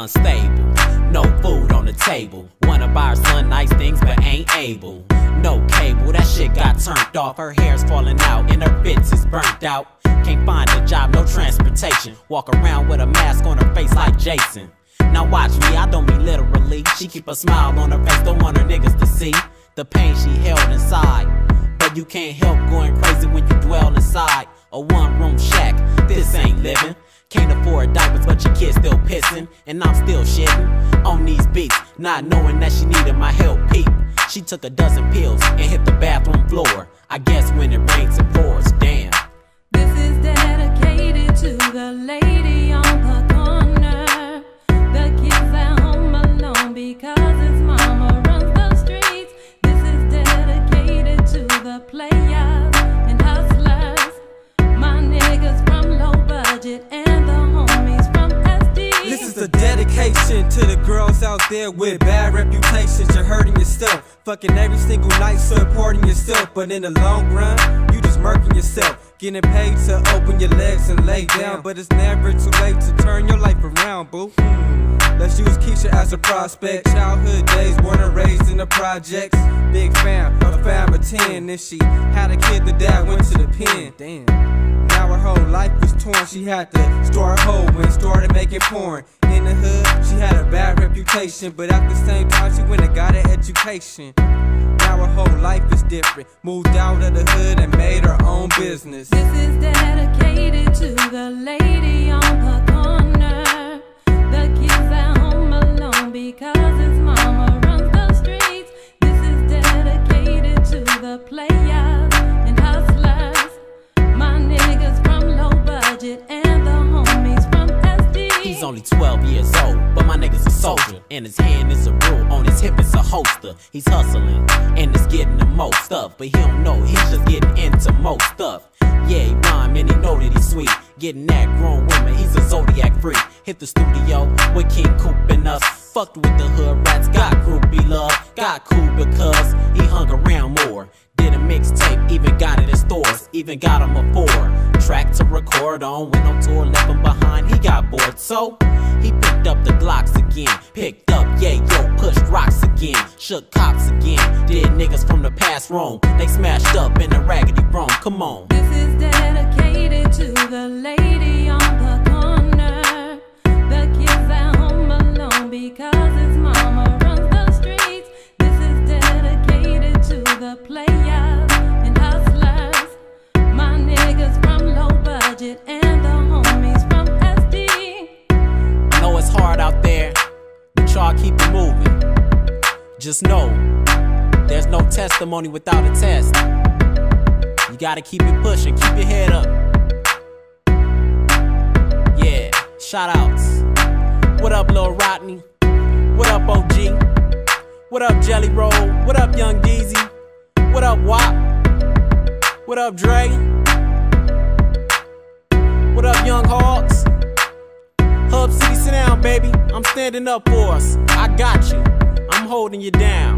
unstable. No food on the table. Wanna buy her son nice things but ain't able. No cable, that shit got turned off. Her hair's falling out and her fits is burnt out. Can't find a job, no transportation. Walk around with a mask on her face like Jason. Now watch me, I don't mean literally. She keep a smile on her face, don't want her niggas to see the pain she held inside. But you can't help going crazy when you dwell inside a one-room shack. This ain't living. Can't afford diapers, but your kid's still pissing. And I'm still shitting on these beats, not knowing that she needed my help. Peep, she took a dozen pills and hit the bathroom floor. I guess when it rains it pours, damn. This is dedicated to the lady on the corner. The kids at home alone because his mama runs the streets. This is dedicated to the players and hustlers, my niggas from low budget and the homies from SD. This is a dedication to the girls out there with bad reputations. You're hurting yourself, fucking every single night, supporting yourself, but in the long run, you just murking yourself. Getting paid to open your legs and lay down, but it's never too late to turn your life around, boo. Let's use Keisha as a prospect. Childhood days, born and raised in the projects. Big fam, a fam of 10. If she had a kid, the dad went to the pen. Damn. Now her whole life was torn. She had to start hoe and started making porn. In the hood, she had a bad reputation, but at the same time, she went and got an education. Now her whole life is different. Moved out of the hood and made her own business. This is dedicated to the lady on the corner. The kids at home alone because his mama runs the streets. This is dedicated to the players and hustlers, my niggas from low budget and the homies from SD. He's only 12 years old, but my nigga's a soldier. In his hand is a rule, on his hip is a holster. He's hustling, and it's getting the most stuff, but he don't know, he's just getting into most stuff. Yeah, he rhyme and he know that he's sweet. Getting that grown woman, he's a Zodiac freak. Hit the studio with King Coop and us. Fucked with the hood rats, got groupie love. Got cool because he hung around more. Did a mixtape, even got it in stores. Even got him a 4-track to record on. Went on tour, left him behind, he got bored. So, he picked up the Glocks again. Picked up, yeah, yo, pushed rocks again. Shook cops again. Did niggas from the past wrong. They smashed up in a raggedy room, come on. This is dedicated to the lady on the corner. The kids at home alone because his mama runs the streets. This is dedicated to the players and hustlers, my niggas from low budget and the homies from SD. I know it's hard out there, but y'all keep it moving. Just know, there's no testimony without a test. You gotta keep it pushing, keep your head up. Yeah, shout outs. What up, Lil Rodney? What up, OG? What up, Jelly Roll? What up, Young Deezy? What up, WAP? What up, Dre? What up, Young Hawks? Hub City, sit down, baby. I'm standing up for us. I got you. I'm holding you down.